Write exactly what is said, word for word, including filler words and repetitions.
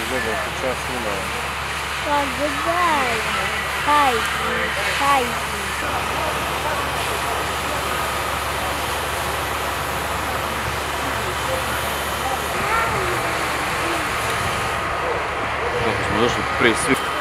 gledao ti čas ima. Pa gledaj, hajdi, hajdi. Kako smo došli prije svi.